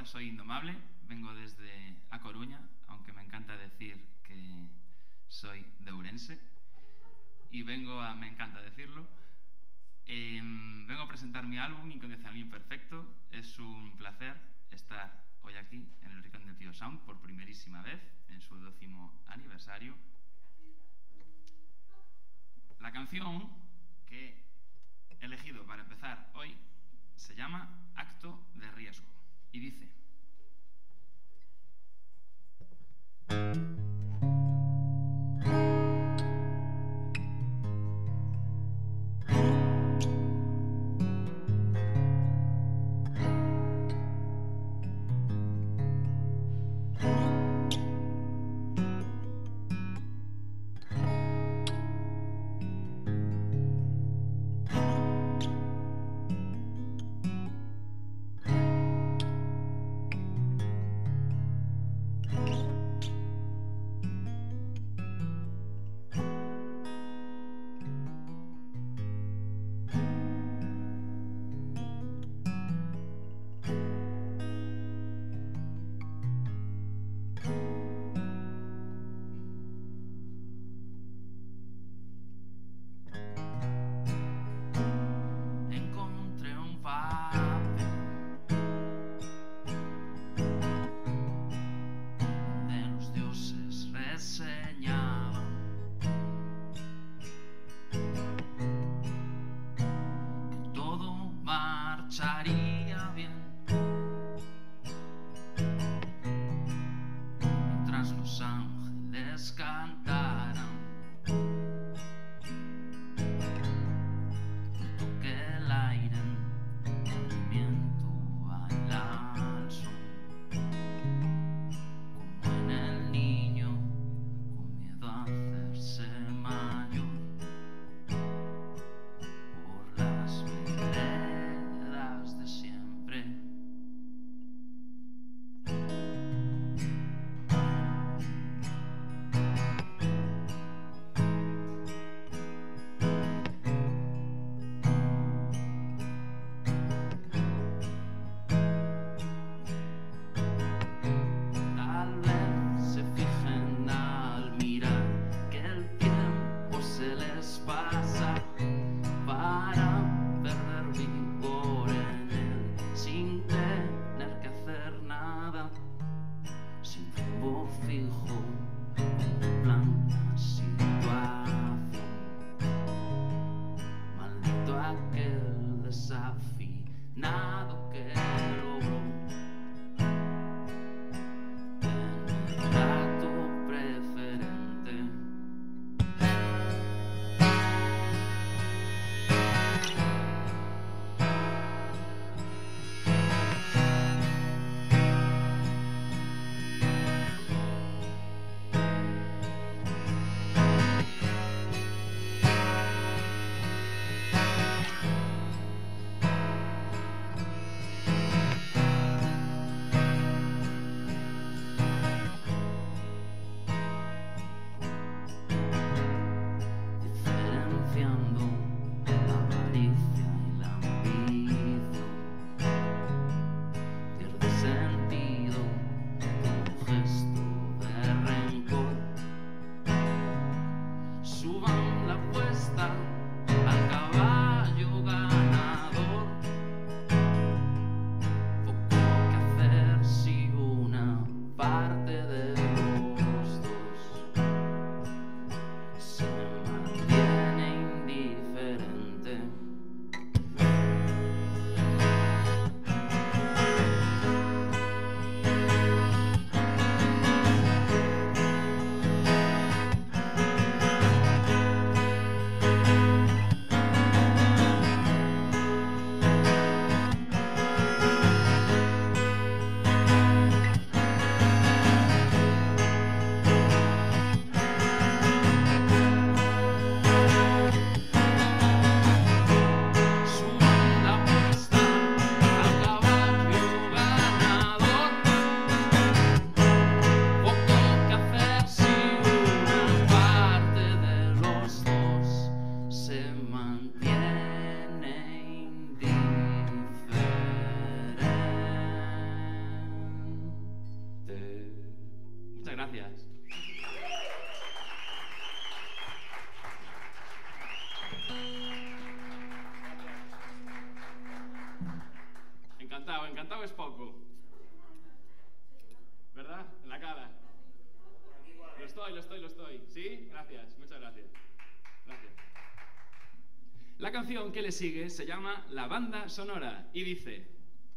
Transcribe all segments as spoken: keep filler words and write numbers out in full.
soy Indomable, vengo desde A Coruña, aunque me encanta decir que soy de Ourense, y vengo a, me encanta decirlo, eh, vengo a presentar mi álbum Incondicional Imperfecto. Es un placer estar hoy aquí en el Rincón de Tío Sound por primerísima vez en su décimo aniversario. La canción que he elegido para empezar hoy se llama Acto de Riesgo y dice: marcharía bien mientras los ángeles cantaran. Toque el aire, movimiento baila al son, como en el niño con miedo a hacerse mayor. Por las veredas de siempre, tal vez se fijen al mirar que el tiempo se les pasa para perder vigor en él, sin tener que hacer nada, sin rumbo fijo, contemplan la situación. Maldito aquel desafinado que logró tener trato preferente. Diferenciando la avaricia y la ambición, pierde sentido todo gesto de rencor. Suban la apuesta al caballo ganador. Poco que hacer si una parte de los dos se mantiene indiferente. La canción que le sigue se llama La Banda Sonora y dice...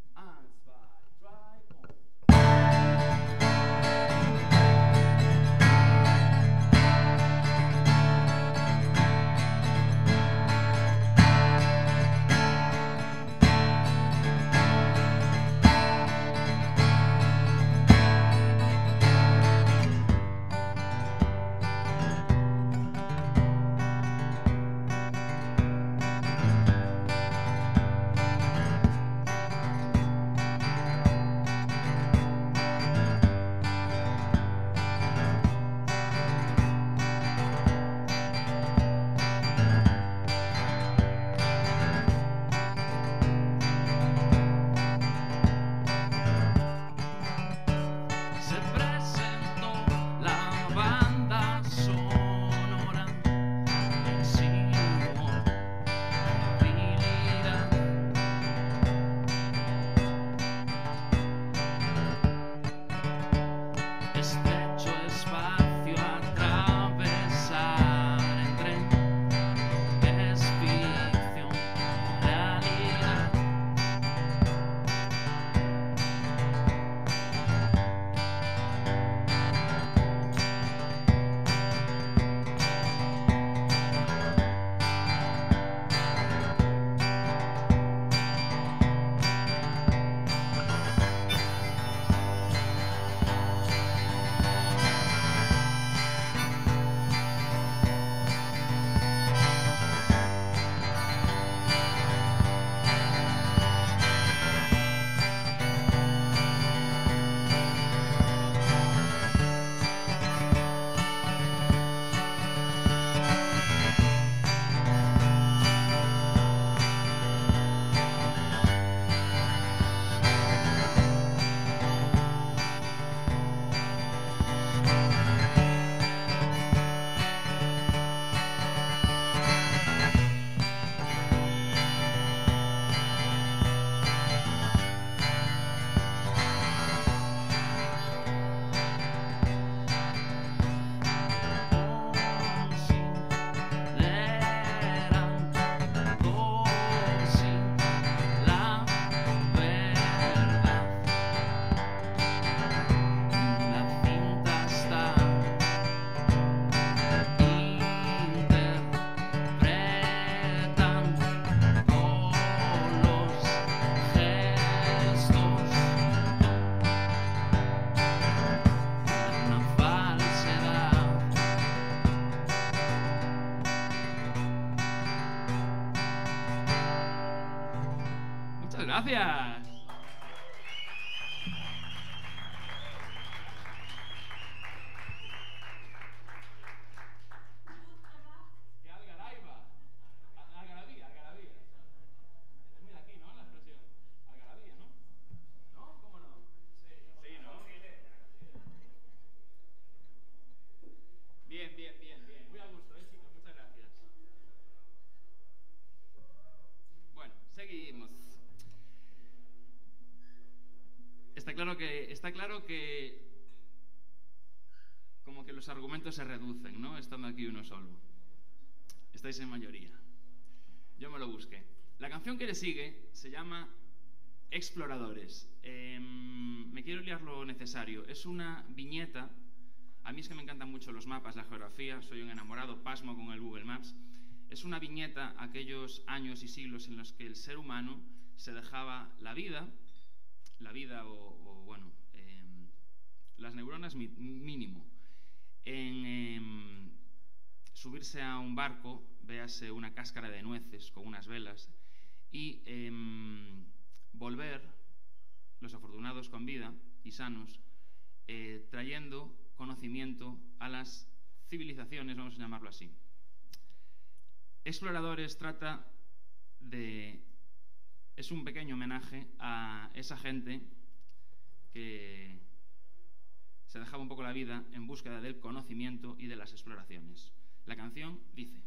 Gracias. ¡Qué algaraiba! Algarabía, algarabía. Es muy de aquí, ¿no? La expresión. Algarabía, ¿no? ¿No? ¿Cómo no? Sí, sí, ¿no? Bien, bien, bien, bien. Muy a gusto, ¿eh, chicos? Muchas gracias. Bueno, seguimos. Está claro que, está claro que como que los argumentos se reducen, ¿no? Estando aquí uno solo. Estáis en mayoría. Yo me lo busqué. La canción que le sigue se llama Exploradores. Eh, me quiero liar lo necesario. Es una viñeta. A mí es que me encantan mucho los mapas, la geografía. Soy un enamorado, pasmo con el Google Maps. Es una viñeta a aquellos años y siglos en los que el ser humano se dejaba la vida... la vida o, o bueno, eh, las neuronas mi, mínimo, en eh, subirse a un barco, véase una cáscara de nueces con unas velas, y eh, volver, los afortunados con vida y sanos, eh, trayendo conocimiento a las civilizaciones, vamos a llamarlo así. Exploradores trata de... es un pequeño homenaje a esa gente que se dejaba un poco la vida en búsqueda del conocimiento y de las exploraciones. La canción dice...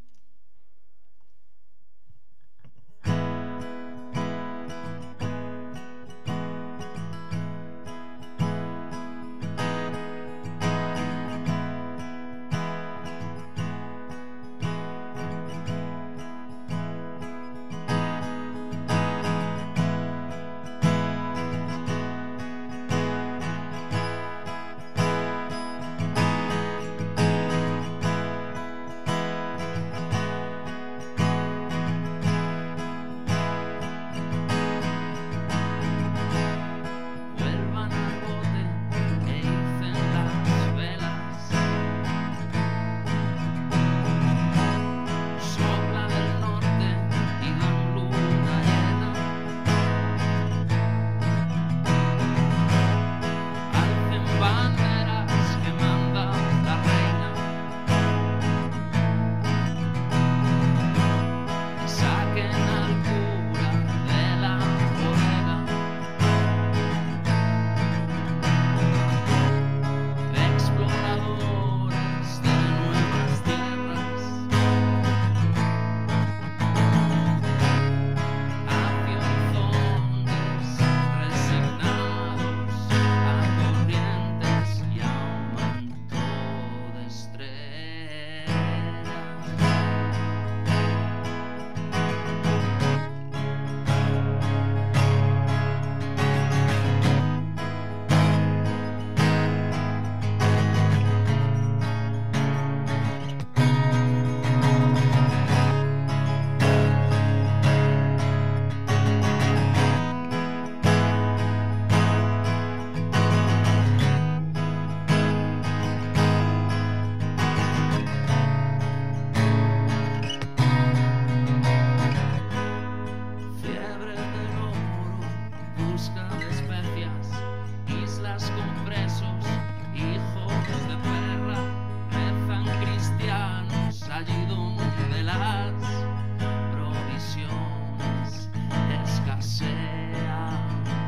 las provisiones escasean.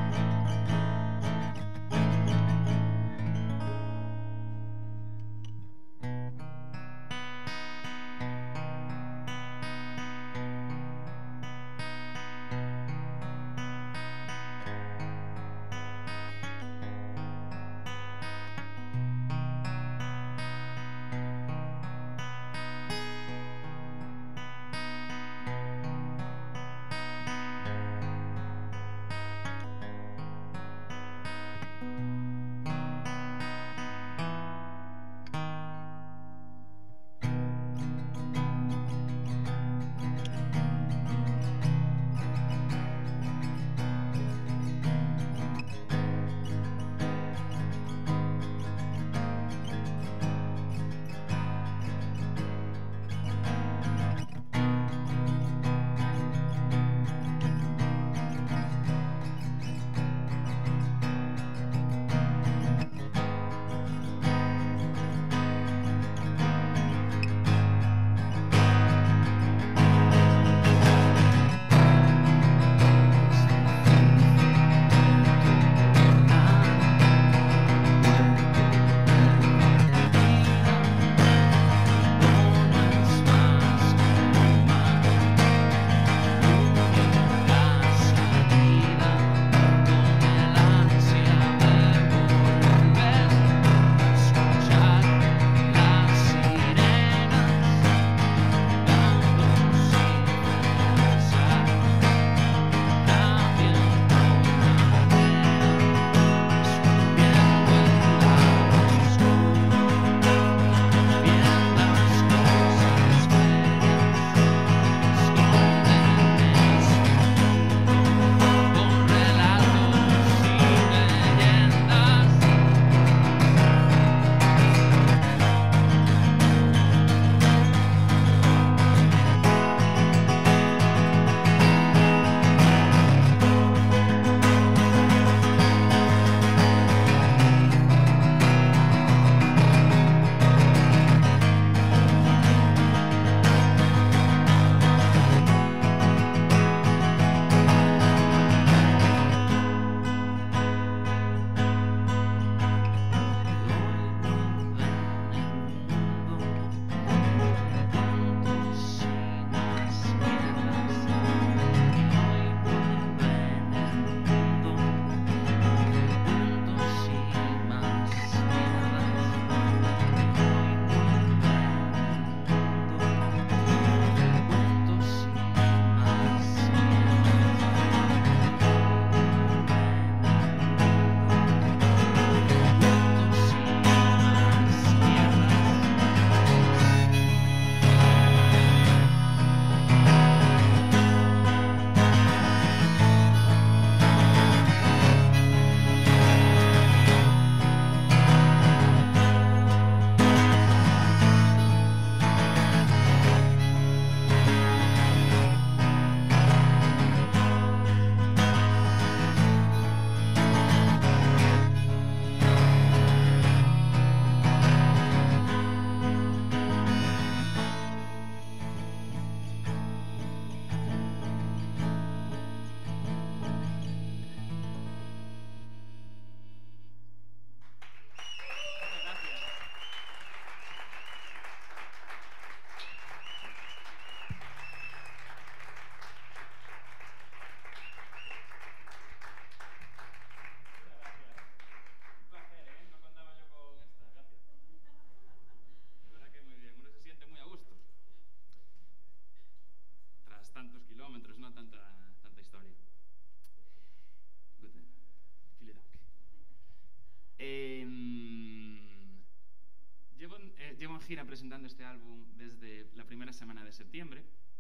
gira presentando este álbum desde la primera semana de septiembre.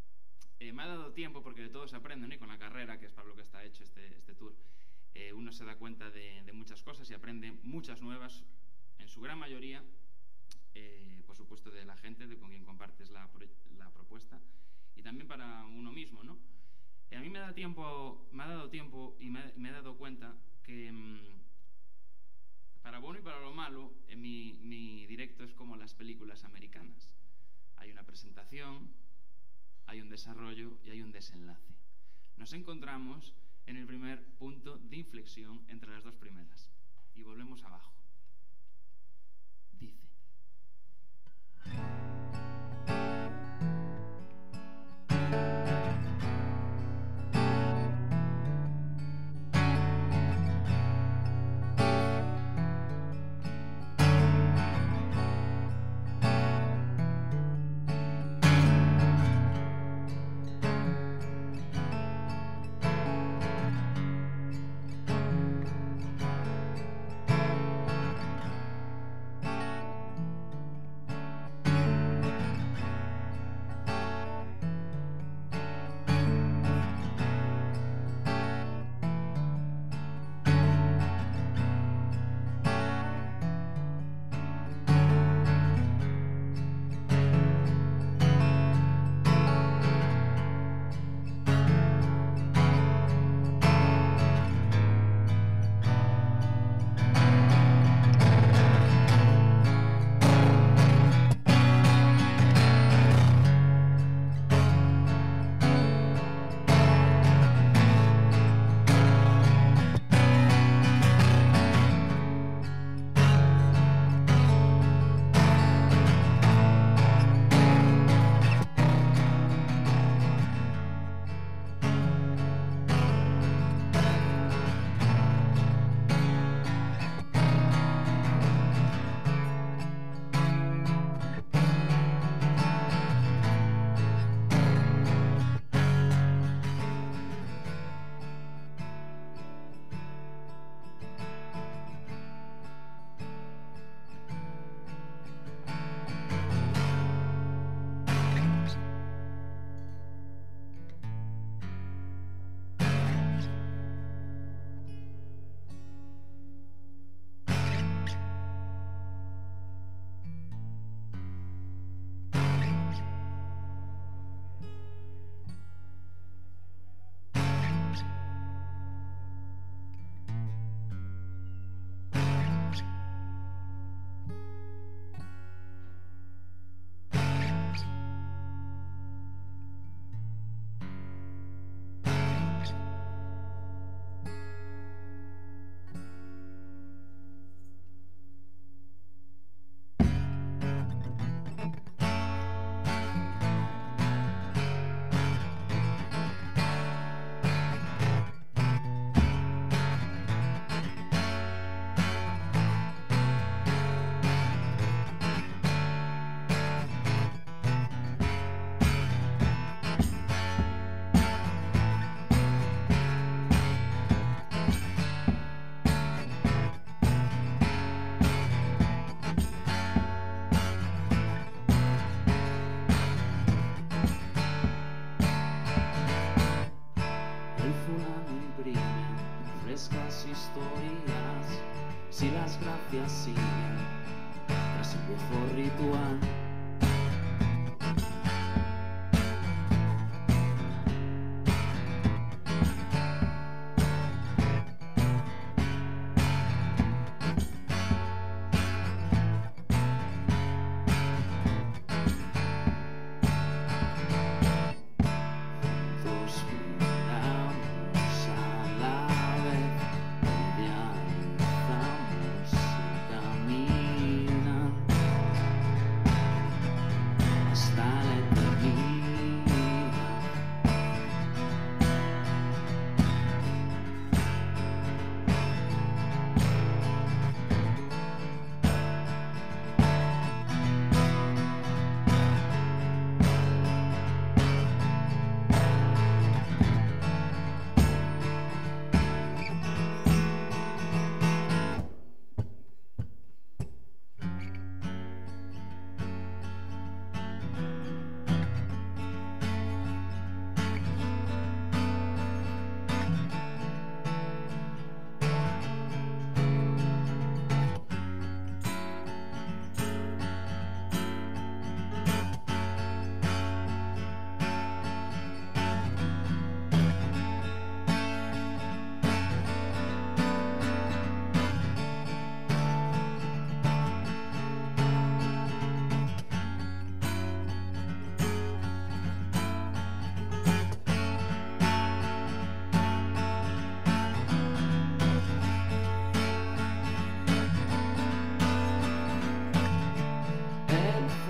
Eh, me ha dado tiempo, porque de todo se aprende, ¿no? Y con la carrera, que es para lo que está hecho este, este tour, eh, uno se da cuenta de, de muchas cosas y aprende muchas nuevas, en su gran mayoría, eh, por supuesto, de la gente de con quien compartes la, la propuesta, y también para uno mismo, ¿no? Eh, a mí me da tiempo, me ha dado tiempo y me, me he dado cuenta que, mmm, para bueno y para lo malo, eh, mi, mi directo es como las películas americanas. Hay una presentación, hay un desarrollo y hay un desenlace. Nos encontramos en el primer punto de inflexión entre las dos primeras. Y volvemos abajo. Dice: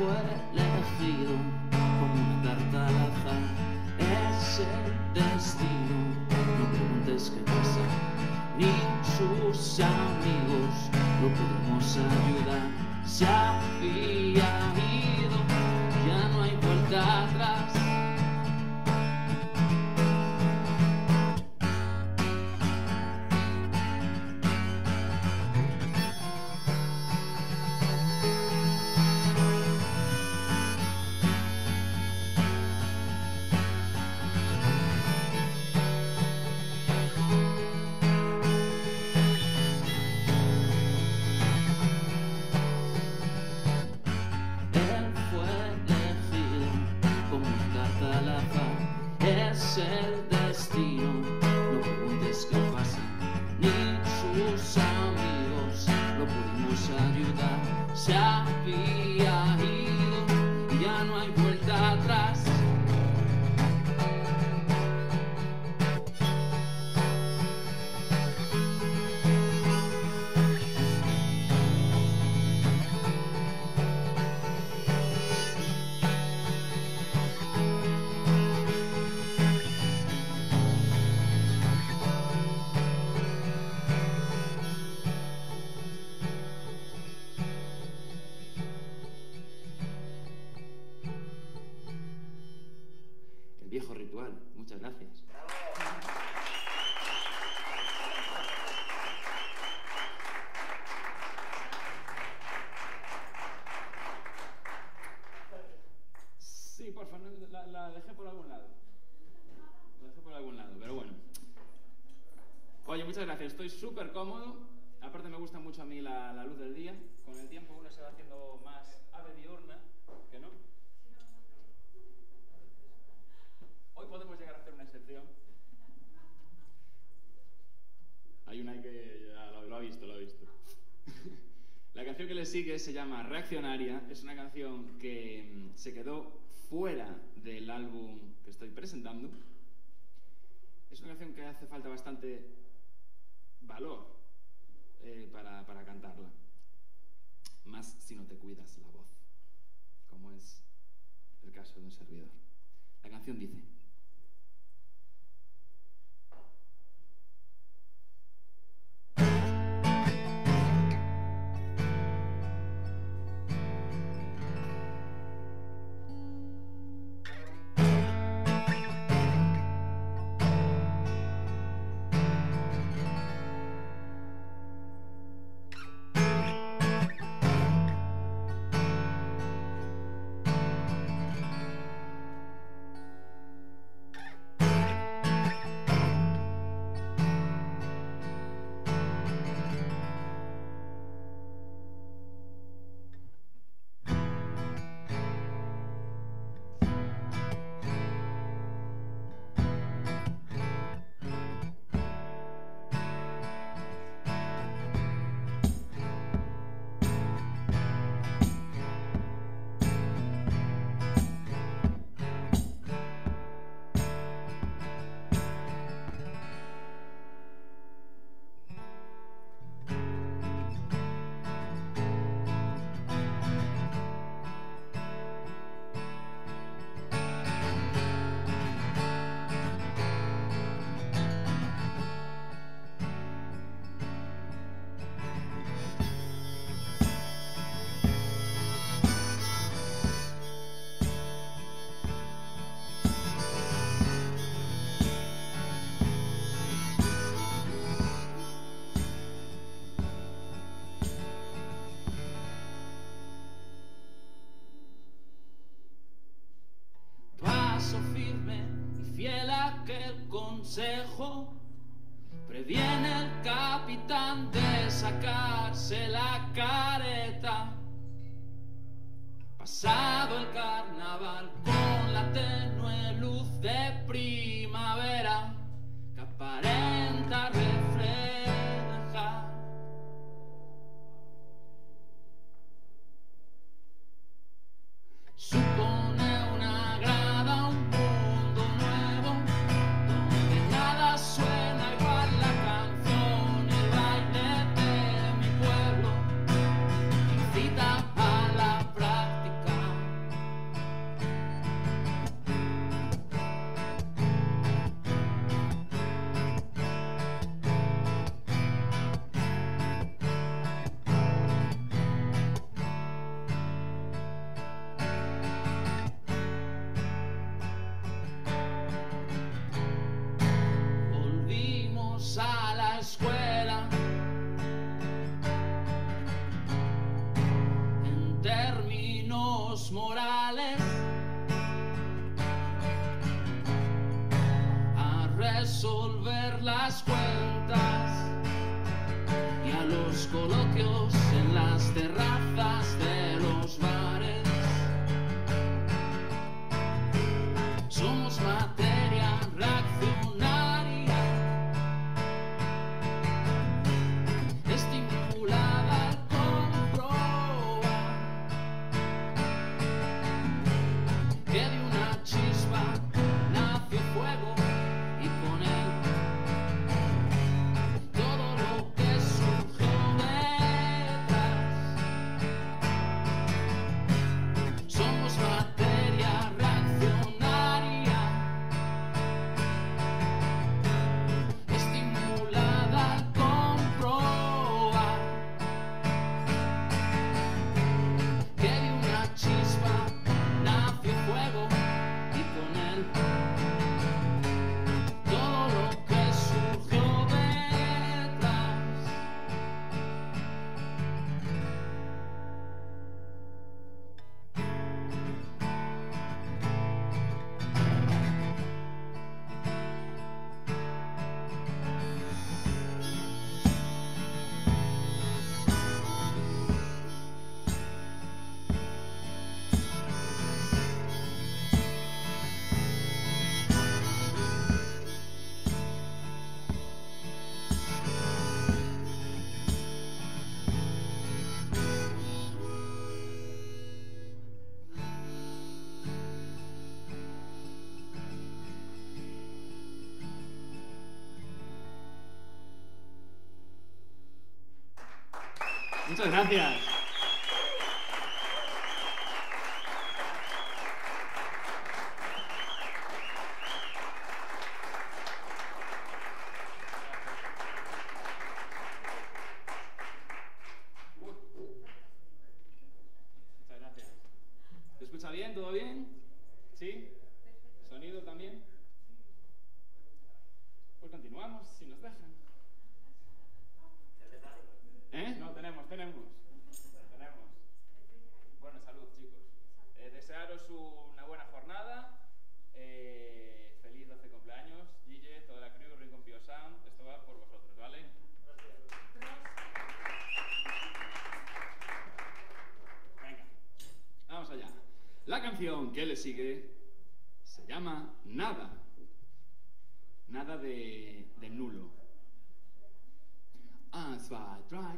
fue elegido como una carta al azar. Es el destino, no preguntes qué pasa, ni sus amigos lo podemos ayudar. Se había ido, ya no hay vuelta atrás. Es el destino, no preguntes qué pasa, ni sus amigos lo pudimos ayudar. Se había ido y ya no hay vuelta atrás. Viejo ritual, muchas gracias. Sí, por favor, la, la dejé por algún lado. La dejé por algún lado, pero bueno. Oye, muchas gracias, estoy súper cómodo. Aparte me gusta mucho a mí la, la luz del día. Con el tiempo uno se va haciendo más ave diurna, ¿que no? Hoy podemos llegar a hacer una excepción. Hay una que ya lo, lo ha visto, lo ha visto. La canción que le sigue se llama Reaccionaria. Es una canción que mm, se quedó fuera del álbum que estoy presentando. Es una canción que hace falta bastante valor eh, para, para cantarla. Más si no te cuidas la voz, como es el caso de un servidor. La canción dice: aquel consejo previene el capitán de sacarse la careta. Pasado el carnaval con la tenue luz de primavera que aparenta reflejar supone una grada, un mundo nuevo donde nada suena igual, la canción, el baile de mi pueblo incita a la práctica. resolver las cuentas y a los coloquios en las terrazas de los bares. Somos materia reaccionaria, estimulada al comprobar que de una chispa nace fuego y con él todo lo que surgió detrás. Somos materia reaccionaria, estimulada al comprobar que de una chispa nace fuego y con él todo lo que surgió detrás. Muchas gracias. Muchas gracias. ¿Se escucha bien? ¿Todo bien? ¿Sí? ¿Sonido también? Pues continuamos, si nos dejan. ¿Eh? No, tenemos, tenemos. Tenemos. Bueno, salud, chicos. Eh, desearos una buena jornada. Eh, feliz doce cumpleaños. Gille, toda la crew, Rincón Pío Sound. Esto va por vosotros, ¿vale? Venga, vamos allá. La canción que le sigue se llama Nada. Nada de, de nulo. Eins, zwei, drei.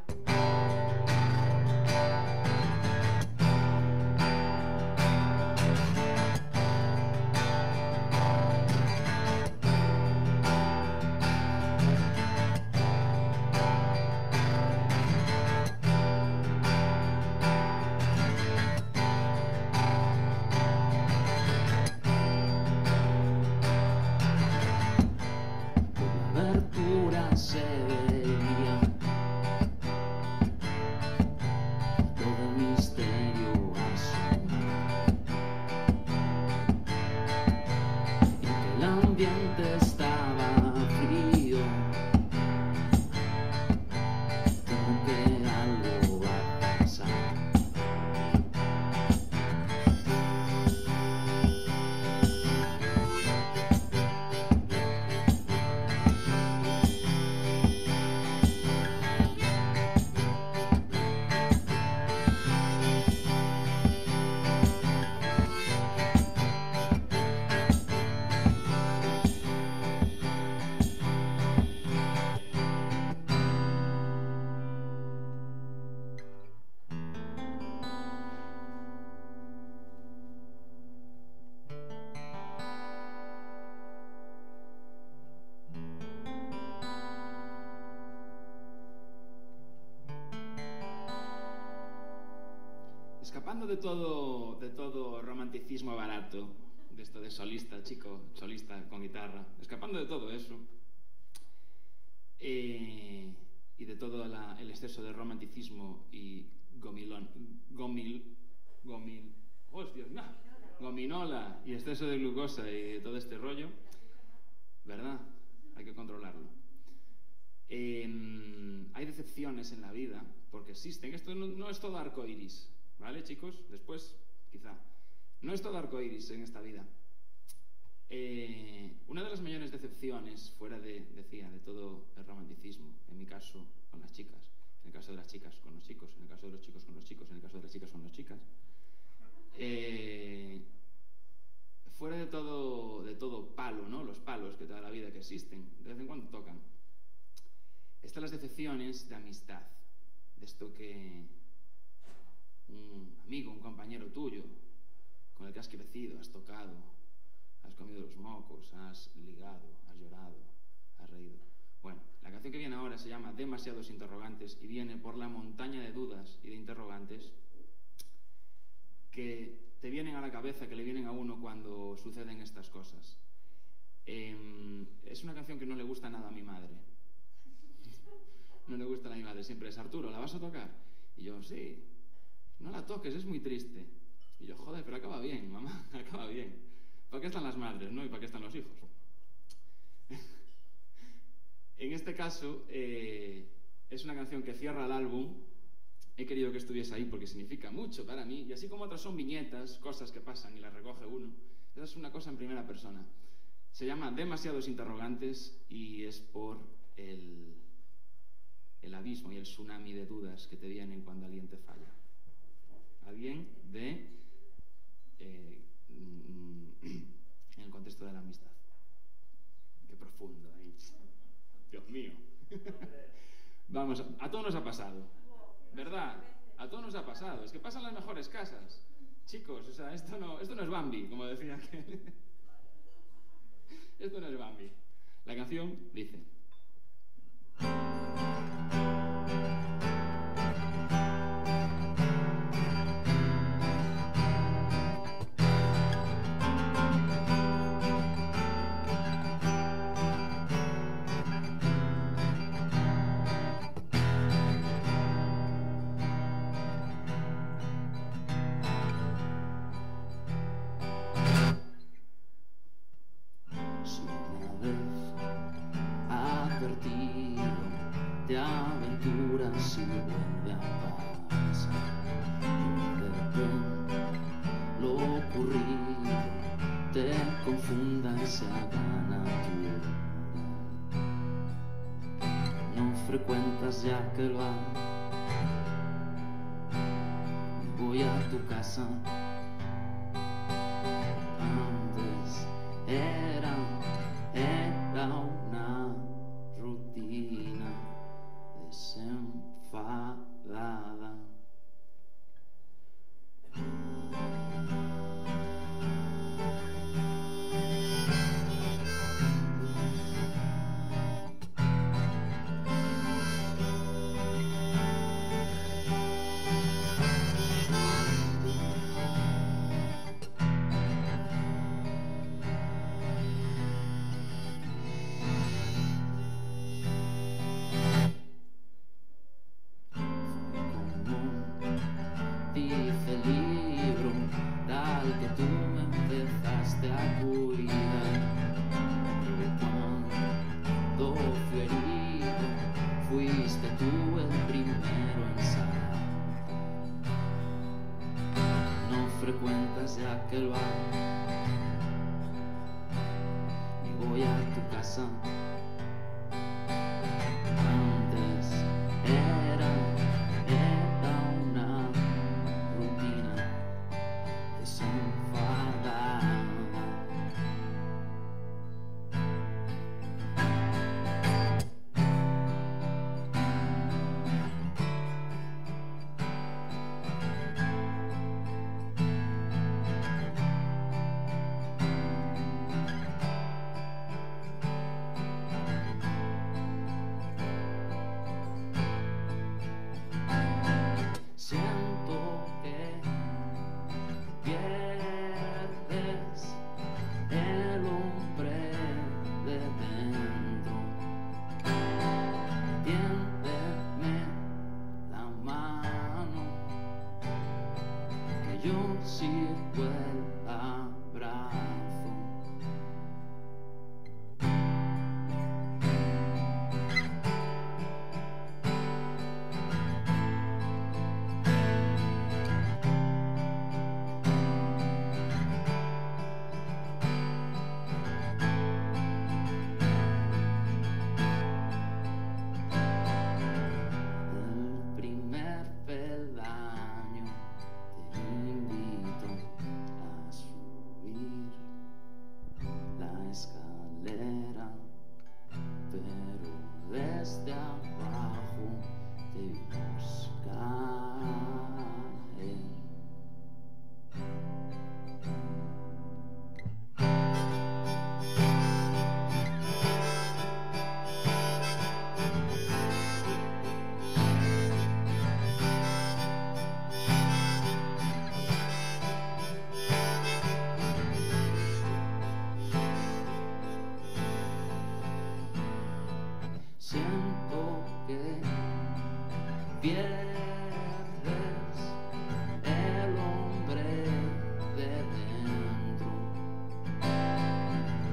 Por la abertura se veía todo el misterio asomar, y que el ambiente estaba frío, como que algo va a pasar. Escapando de todo, de todo romanticismo barato, de esto de solista, chico, solista con guitarra, escapando de todo eso, eh, y de todo la, el exceso de romanticismo y gomilón, gomil, gomil, hostia, no, gominola y exceso de glucosa y todo este rollo, ¿verdad? Hay que controlarlo. Eh, hay decepciones en la vida, porque existen. Esto no, no es todo arcoiris, ¿vale, chicos? Después, quizá. No es todo arcoiris en esta vida. Eh, una una de las mayores decepciones, fuera de, decía, de todo el romanticismo, en mi caso con las chicas, en el caso de las chicas con los chicos, en el caso de los chicos con los chicos, en el caso de las chicas con las chicas, eh, fuera de todo, de todo palo, ¿no? Los palos que toda la vida que existen, de vez en cuando tocan, están las decepciones de amistad, de esto que un amigo, un compañero tuyo, con el que has crecido, has tocado, has comido los mocos, has ligado, has llorado, has reído. Bueno, la canción que viene ahora se llama Demasiados Interrogantes y viene por la montaña de dudas y de interrogantes que te vienen a la cabeza, que le vienen a uno cuando suceden estas cosas. Eh, es una canción que no le gusta nada a mi madre. No le gusta a mi madre, siempre es: Arturo, ¿la vas a tocar? Y yo, sí. No la toques, es muy triste. Y yo, joder, pero acaba bien, mamá, acaba bien. ¿Para qué están las madres, no? ¿Y para qué están los hijos? En este caso, eh, es una canción que cierra el álbum. He querido que estuviese ahí porque significa mucho para mí. Y así como otras son viñetas, cosas que pasan y las recoge uno, esa es una cosa en primera persona. Se llama Demasiados Interrogantes y es por el, el abismo y el tsunami de dudas que te vienen cuando alguien te falla. Alguien de... Eh, en el contexto de la amistad. Qué profundo ahí. Dios mío. Vamos, a, a todos nos ha pasado, ¿verdad? A todos nos ha pasado. Es que pasan las mejores casas, chicos. O sea, esto no, esto no es Bambi, como decía aquel. Esto no es Bambi. La canción dice: de aventuras y vuelve a pasar. Y de repente lo ocurrido te confunda y se haga natural. No frecuentas ya aquel bar, me voy a tu casa. Antes era, era una rutina desenfadada. Frecuentas ya aquel bar, y voy a tu casa. Antes era, era una rutina desenfadada.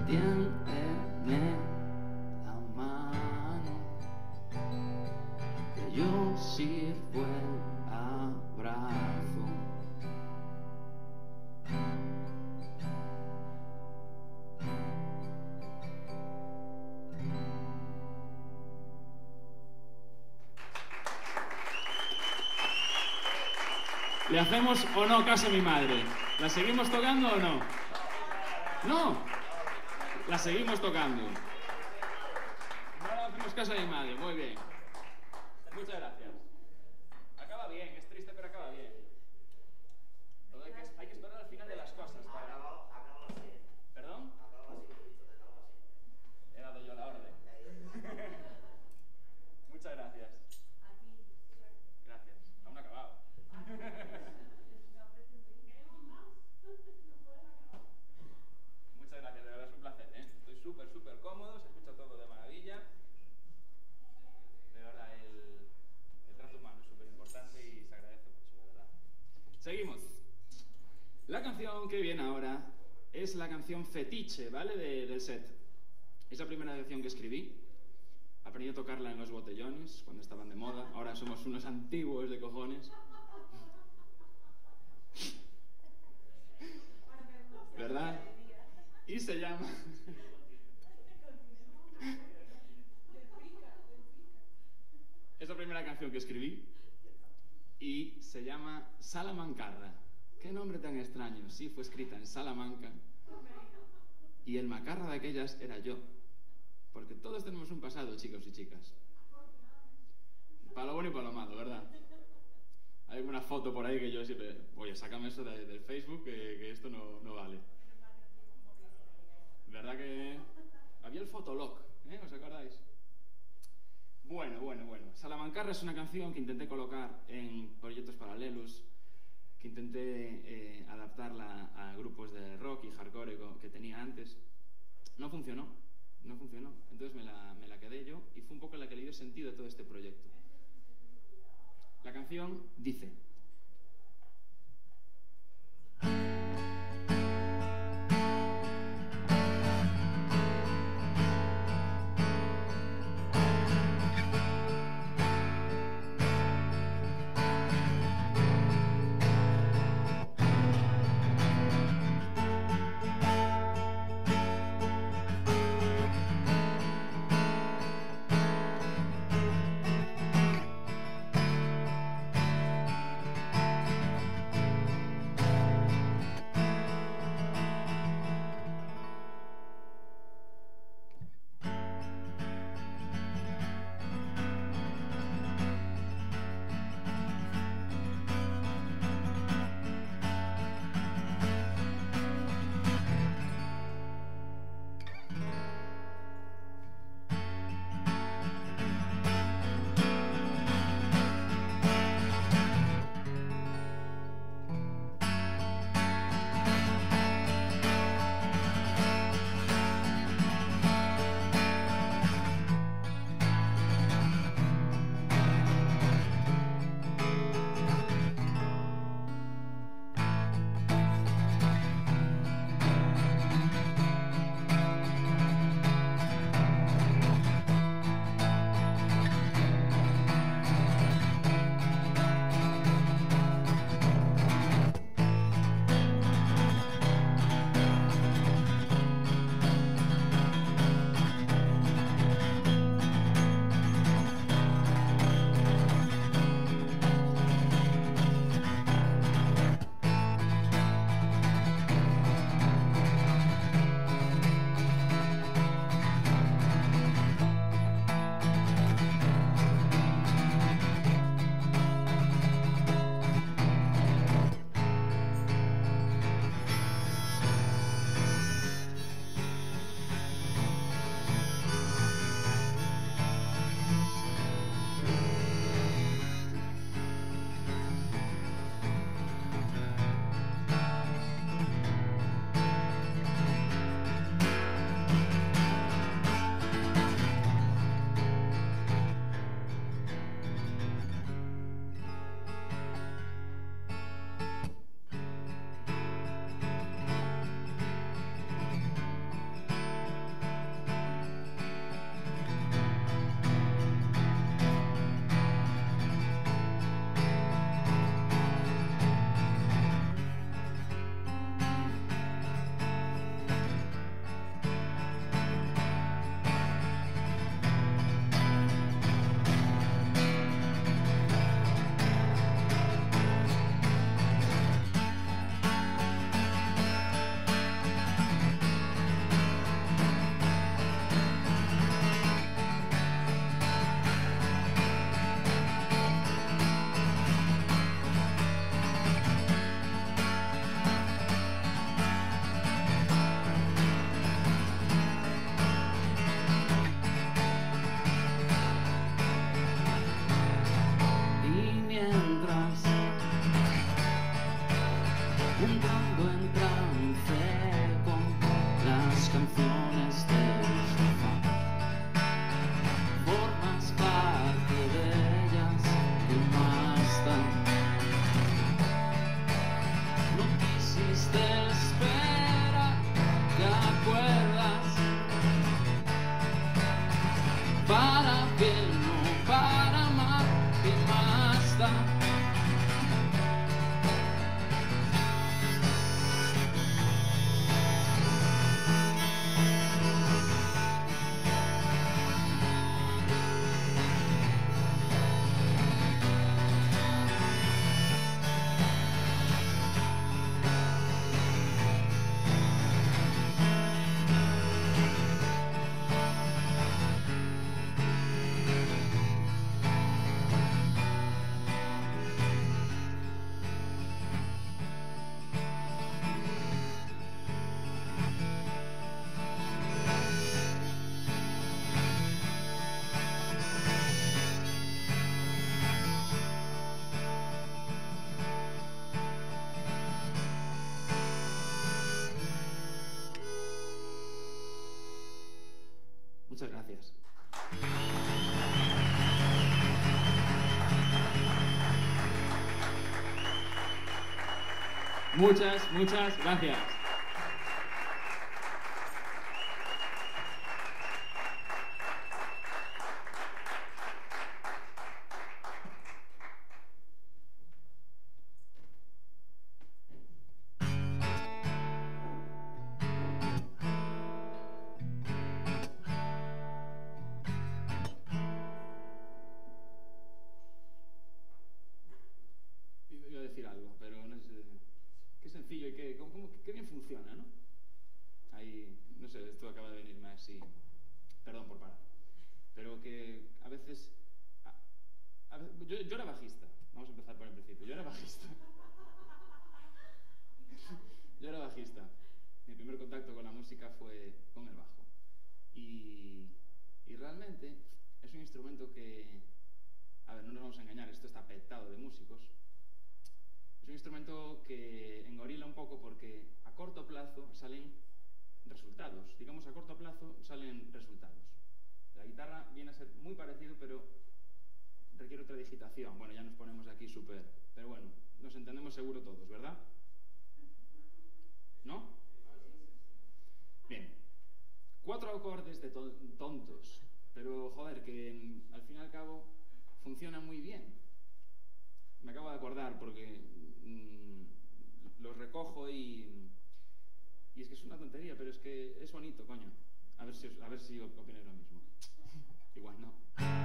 tiéndeme la mano, que yo sirvo el abrazo. ¿Le hacemos o no caso a mi madre? ¿La seguimos tocando o no? No. La seguimos tocando. No le hacemos caso a mi madre. Muy bien. Muchas gracias. Acaba bien. Es triste, pero acaba bien. Todo hay, que, hay que esperar al final de las cosas. Para... Acabado, acabado así. ¿Perdón? Acabado así, he dicho que acabado así. He dado yo la orden. Muchas gracias. Gracias. Aún no ha acabado. Muchas gracias, de verdad es un placer, ¿eh? Estoy súper, súper cómodo, se escucha todo de maravilla. De verdad, el, el trato humano es súper importante y se agradece mucho, de verdad. Seguimos. La canción que viene ahora es la canción fetiche, ¿vale? De, del set. Es la primera canción que escribí. Aprendí a tocarla en los botellones, cuando estaban de moda. Ahora somos unos antiguos de cojones. ¿Verdad? Y se llama... Es la primera canción que escribí. Y se llama Salamancarra. Qué nombre tan extraño. Sí, fue escrita en Salamanca. Y el macarra de aquellas era yo. Porque todos tenemos un pasado, chicos y chicas. Para lo bueno y para lo malo, ¿verdad? Hay alguna foto por ahí que yo siempre... Oye, sácame eso de, del Facebook, que, que esto no, no vale. ¿Verdad que...? Había el Fotolog, ¿eh? ¿Os acordáis? Bueno, bueno, bueno. Salamancarra es una canción que intenté colocar en proyectos paralelos, que intenté eh, adaptarla a grupos de rock y hardcore que tenía antes. No funcionó, no funcionó. Entonces me la, me la quedé yo y fue un poco la que le dio sentido a todo este proyecto. La canción dice... canciones del sofá. Formas parte de ellas, ¿qué más da? No quisiste esperar, ¿te acuerdas? Para bien o para mal, ¿qué más da? Muchas gracias. Muchas, muchas gracias. Iba a decir algo, pero no sé. Qué sencillo y qué, cómo, cómo- qué bien funciona, ¿no? Ahí, no sé, esto acaba de venirme así. Perdón por parar. Pero que a veces. a- a ve- yo, yo era bajista. Vamos a empezar por el principio. Yo era bajista. Yo era bajista. Mi primer contacto con la música fue con el bajo. Y, y realmente es un instrumento que. A ver, no nos vamos a engañar, esto está petado de músicos. Es un instrumento que engorila un poco porque a corto plazo salen resultados. Digamos, a corto plazo salen resultados. La guitarra viene a ser muy parecido, pero requiere otra digitación. Bueno, ya nos ponemos aquí súper... Pero bueno, nos entendemos seguro todos, ¿verdad? ¿No? Bien. Cuatro acordes de to- tontos. Pero, joder, que mm, al fin y al cabo funcionan muy bien. Me acabo de acordar porque mm, los recojo y, y es que es una tontería, pero es que es bonito, coño. A ver si, os- a ver si op- opináis lo mismo. Igual no.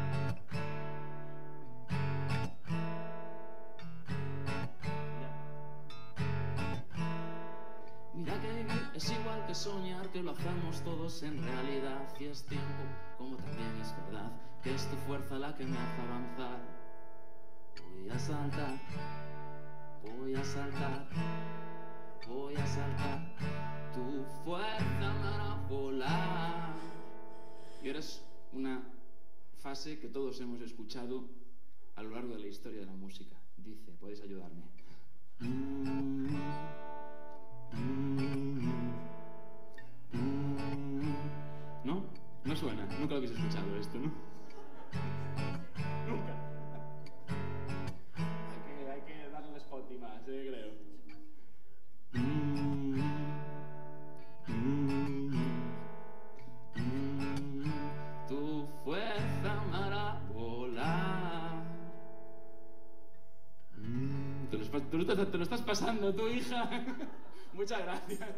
Mira que vivir es igual que soñar, que lo hacemos todos en realidad. Y es tiempo, como también es verdad, que es tu fuerza la que me hace avanzar. Voy a saltar, voy a saltar, voy a saltar. Tu fuerza me hará volar. Y ahora es una fase que todos hemos escuchado a lo largo de la historia de la música. Dice, podéis ayudarme. Mm. ¿No? No suena. Nunca lo habéis escuchado esto, ¿no? Nunca. Hay que, hay que darle spot y más, eh, creo. Tu fuerza me hará volar. ¿Te lo, estás- te lo estás- te lo estás pasando, tu hija? Muchas gracias.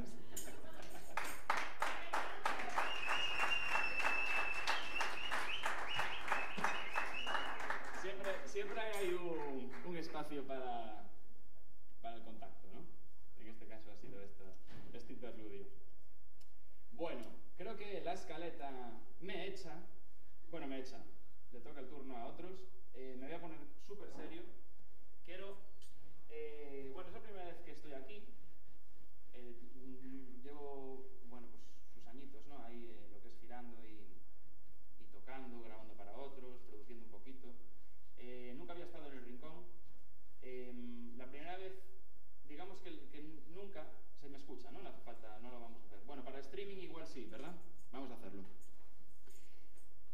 Siempre, siempre hay un, un espacio para, para el contacto, ¿no? En este caso ha sido esto, este interludio. Bueno, creo que la escaleta me echa, bueno, me echa, le toca el turno a otros. Eh, me voy a poner súper serio. Quiero, eh, bueno, es la primera vez que estoy aquí. Eh, mm, llevo, bueno, pues sus añitos, ¿no? Ahí eh, lo que es girando y, y tocando, grabando para otros, produciendo un poquito. Eh, nunca había estado en el Rincón. Eh, la primera vez, digamos que, que nunca se me escucha, ¿no? No hace falta, no lo vamos a hacer. Bueno, para streaming igual sí,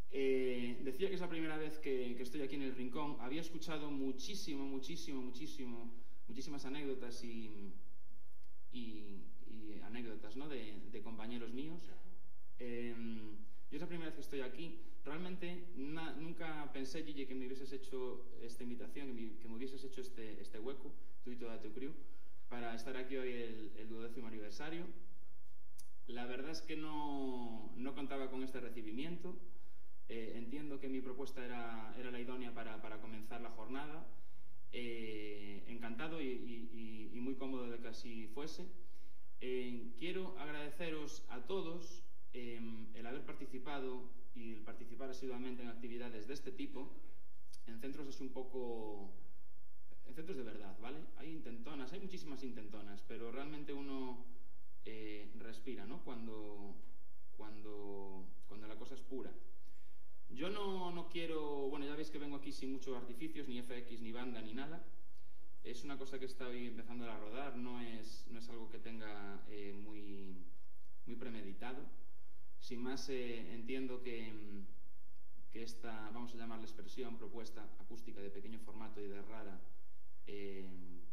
Eh, decía que es la primera vez que, que estoy aquí en el Rincón. Había escuchado muchísimo, muchísimo, muchísimo, muchísimas anécdotas y, y, y anécdotas, ¿no? de, de compañeros míos. Eh, yo es la primera vez que estoy aquí. Realmente na, nunca pensé, Gigi, que me hubieses hecho esta invitación, que me, que me hubieses hecho este, este hueco, tú y toda tu crew, para estar aquí hoy el, el duodécimo aniversario. La verdad es que no, no contaba con este recibimiento. Eh, entiendo que mi propuesta era, era la idónea para, para comenzar la jornada. Eh, encantado y, y, y muy cómodo de que así fuese. Eh, quiero agradeceros a todos eh, el haber participado y el participar asiduamente en actividades de este tipo, en centros así un poco... en centros de verdad, ¿vale? Hay intentonas, hay muchísimas intentonas, pero realmente uno eh, respira, ¿no? Cuando, cuando, cuando la cosa es pura. Yo no, no quiero... Bueno, ya veis que vengo aquí sin muchos artificios, ni F X, ni banda, ni nada. Es una cosa que estoy empezando a rodar, no es, no es algo que tenga eh, muy, muy premeditado. Sin más, eh, entiendo que, que esta, vamos a llamarla expresión, propuesta acústica de pequeño formato y de rara eh,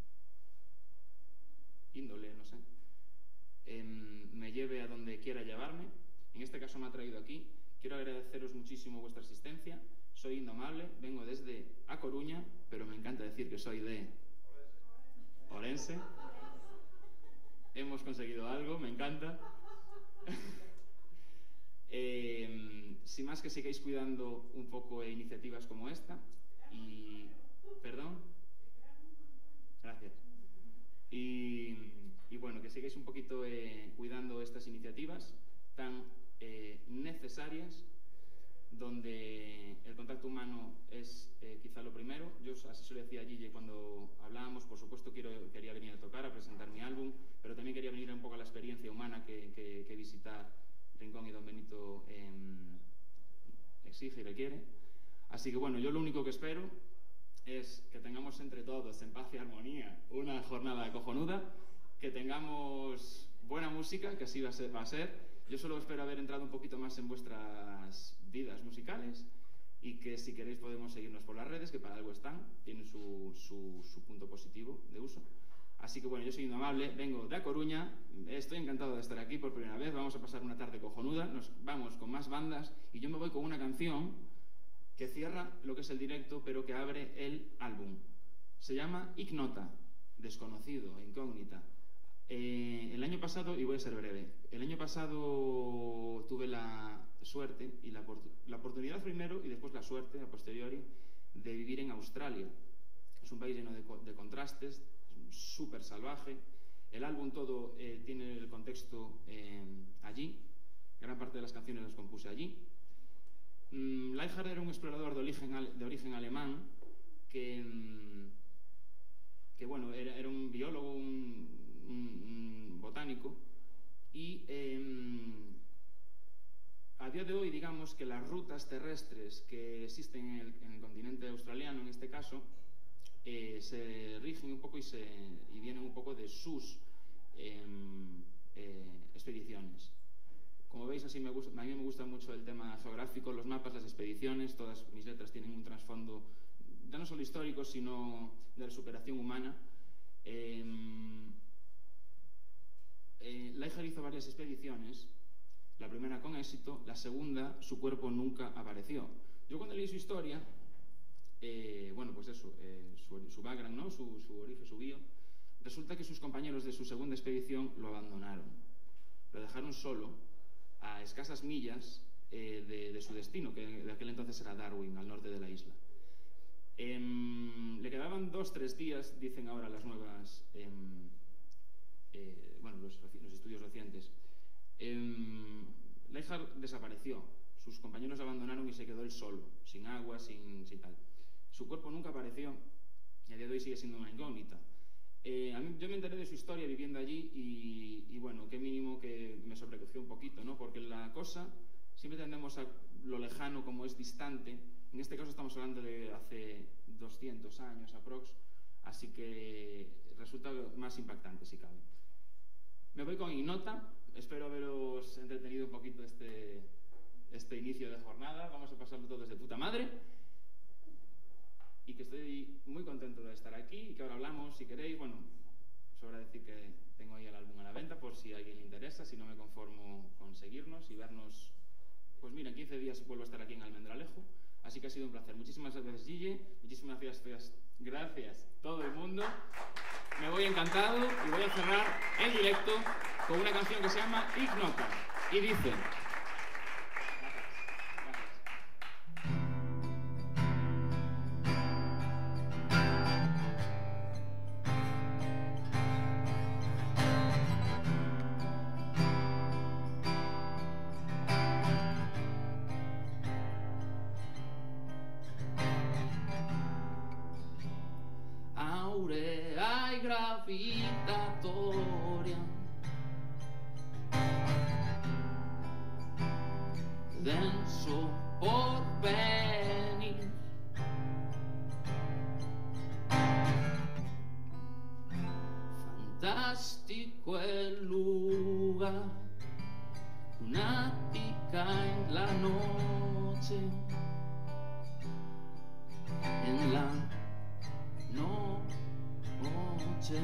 índole, no sé, eh, me lleve a donde quiera llevarme. En este caso me ha traído aquí. Quiero agradeceros muchísimo vuestra asistencia. Soy Indomable, vengo desde A Coruña, pero me encanta decir que soy de Orense. Hemos conseguido algo, me encanta. eh, sin más, que sigáis cuidando un poco de iniciativas como esta. Y... ¿Perdón? Gracias. Y, y bueno, que sigáis un poquito eh, cuidando estas iniciativas tan eh, necesarias, donde el contacto humano es eh, quizá lo primero. Yo así se lo decía a Gigi cuando hablábamos. Por supuesto quiero, quería venir a tocar, a presentar mi álbum, pero también quería venir un poco a la experiencia humana que, que, que visitar Rincón y Don Benito eh, exige y requiere. Así que bueno, yo lo único que espero es que tengamos entre todos, en paz y armonía, una jornada cojonuda, que tengamos buena música, que así va a ser. Va a ser. Yo solo espero haber entrado un poquito más en vuestras vidas musicales y que si queréis podemos seguirnos por las redes, que para algo están, tienen su, su, su punto positivo de uso. Así que bueno, yo soy Indomable, vengo de A Coruña, estoy encantado de estar aquí por primera vez, vamos a pasar una tarde cojonuda, nos vamos con más bandas y yo me voy con una canción que cierra lo que es el directo, pero que abre el álbum. Se llama Ignota, desconocido, incógnita. Eh, el año pasado, y voy a ser breve, el año pasado tuve la suerte y la, la oportunidad primero y después la suerte a posteriori de vivir en Australia. Es un país lleno de, de contrastes, súper salvaje. El álbum todo eh, tiene el contexto eh, allí, gran parte de las canciones las compuse allí. Mm, Leithard era un explorador de origen, de origen alemán que, mm, que bueno, era, era un biólogo, un Un, un botánico y eh, a día de hoy digamos que las rutas terrestres que existen en el, en el continente australiano en este caso eh, se rigen un poco y, se, y vienen un poco de sus eh, eh, expediciones. Como veis, así me gusta, a mí me gusta mucho el tema geográfico, los mapas, las expediciones. Todas mis letras tienen un trasfondo ya no solo histórico sino de la superación humana. eh, Eh, Leithard hizo varias expediciones, la primera con éxito, la segunda su cuerpo nunca apareció. Yo cuando leí su historia, eh, bueno, pues eso, eh, su, su background, ¿no? su, su origen, su bio, resulta que sus compañeros de su segunda expedición lo abandonaron, lo dejaron solo a escasas millas eh, de, de su destino, que de aquel entonces era Darwin, al norte de la isla. Eh, le quedaban dos, tres días, dicen ahora las nuevas... Eh, Eh, bueno, los, los estudios recientes. Eh, Leithard desapareció, sus compañeros lo abandonaron y se quedó él solo, sin agua, sin, sin tal. Su cuerpo nunca apareció y a día de hoy sigue siendo una incógnita. Eh, a mí, yo me enteré de su historia viviendo allí y, y bueno, qué mínimo que me sobrecogió un poquito, ¿no? Porque la cosa, siempre tendemos a lo lejano como es distante. En este caso estamos hablando de hace doscientos años aprox, así que resulta más impactante si cabe. Me voy con Ignota, espero haberos entretenido un poquito este, este inicio de jornada. Vamos a pasarlo todos de puta madre. Y que estoy muy contento de estar aquí y que ahora hablamos, si queréis, bueno, sobra decir que tengo ahí el álbum a la venta por si a alguien le interesa, si no me conformo con seguirnos y vernos, pues mira, en quince días vuelvo a estar aquí en Almendralejo, así que ha sido un placer. Muchísimas gracias, Gille, muchísimas gracias, gracias todo el mundo, me voy encantado y voy a cerrar el directo con una canción que se llama Ignota y dice... Aurea y gravitatoria denso por venir, fantástico el lugar, lunática en la noche, en la noche.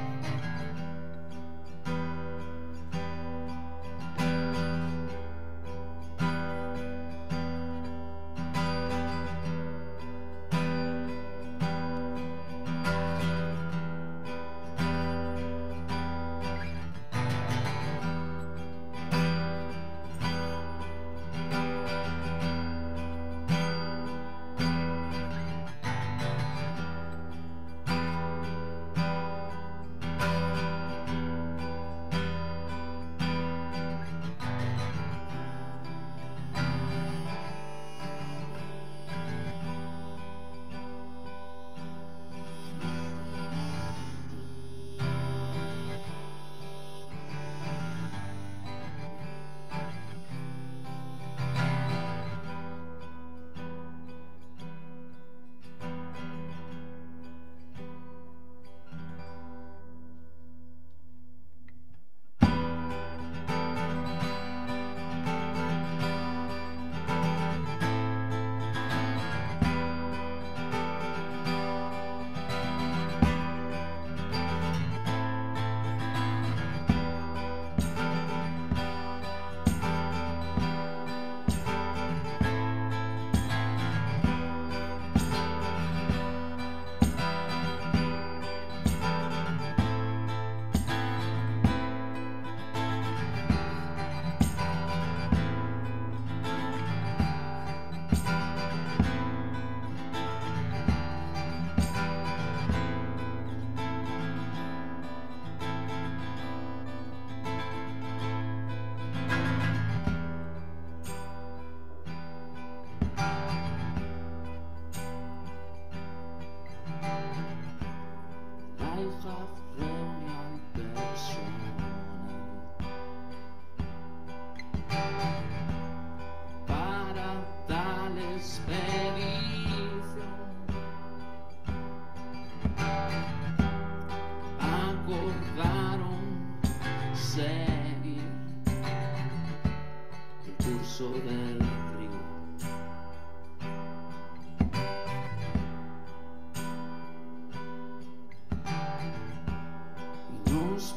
Del río.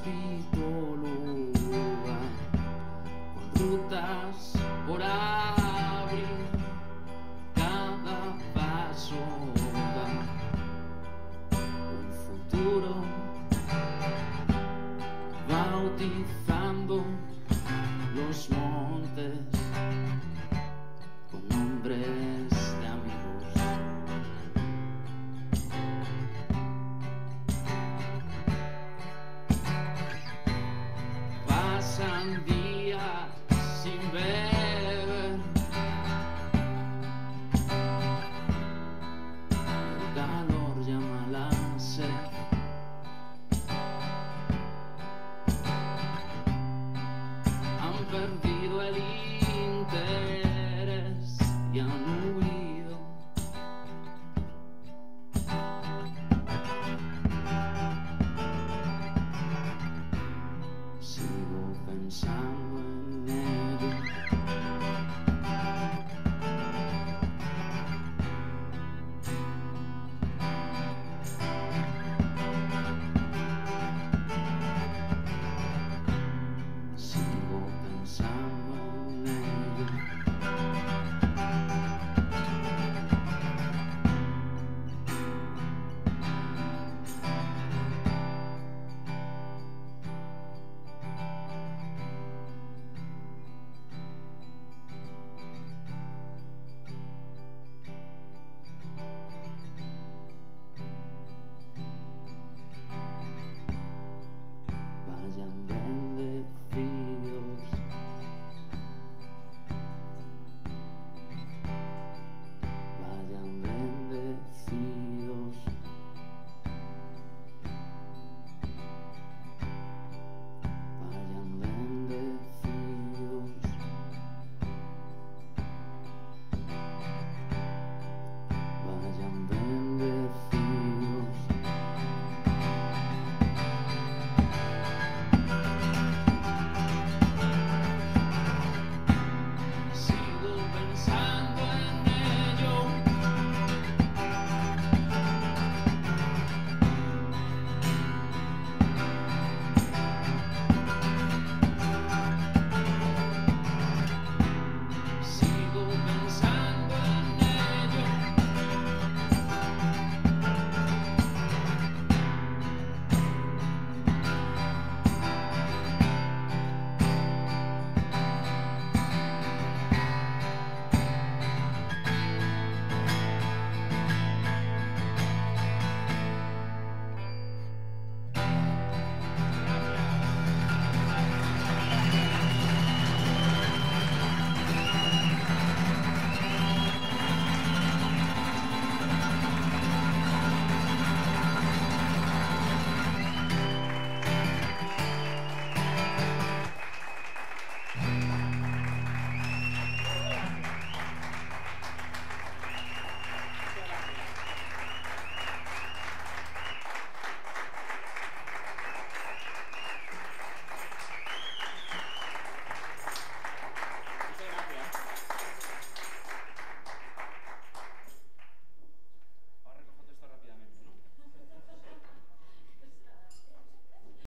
Inhóspito lugar con rutas por ahí.